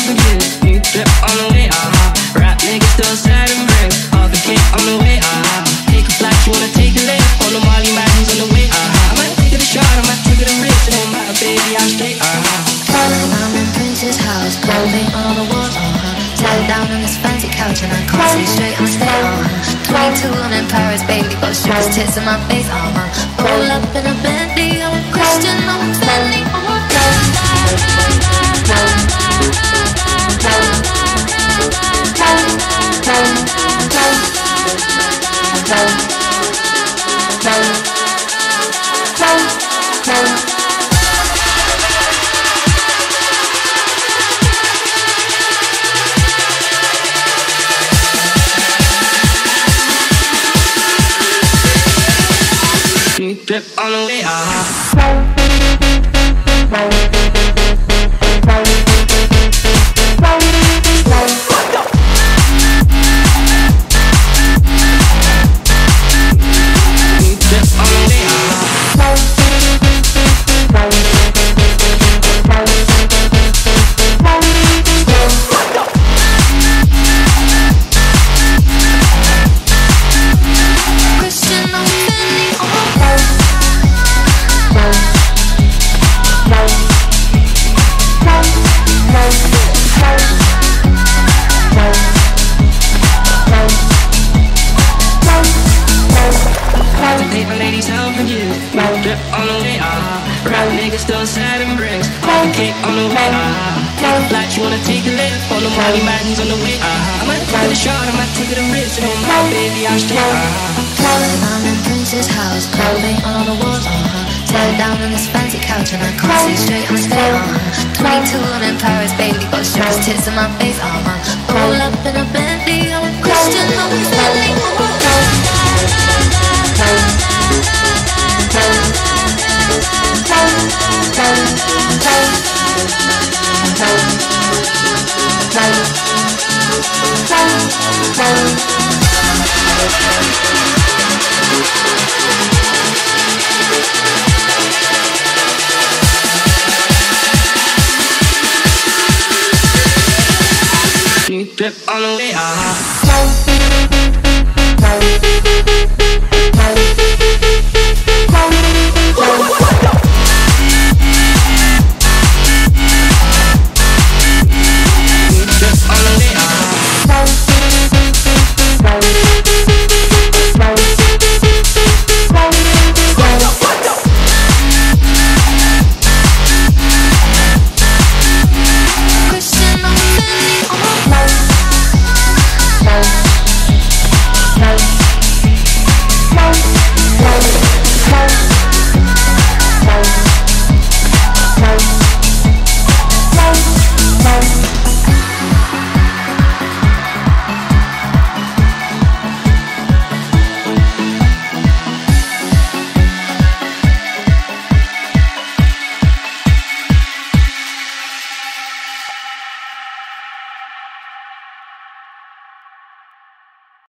for you. New drip on the way, rap niggas still sad and rings. Off the cake on the way, take a flight, you wanna take a lift. On the Molly Madden's on the way, I might take it a shot, I might take it a risk. It don't matter, baby, I'm straight, I'm in Prince's house, clothing on the walls, sat down on this fancy couch and I can't see straight, I'm stay, 22, I'm in Paris, baby, got strips, tits in my face, pull up in a Bentley, I'm a Christian, I'm a Bentley, drip on the way, still sad and bricks. Off the cake on the way, take a flight, you wanna take a lift. On the Molly Madden's on the way, I might take it a shot, I might take it a risk. It don't matter, baby, I'm straight, I'm in Prince's house, clothing on the walls, sat down on this fancy couch and I can't see straight, I'm stay, 22, I'm in Paris, baby, got strips, tits in my face, pull up in a Bentley, I'm a Christian, I'm a Bentley, drip on the way,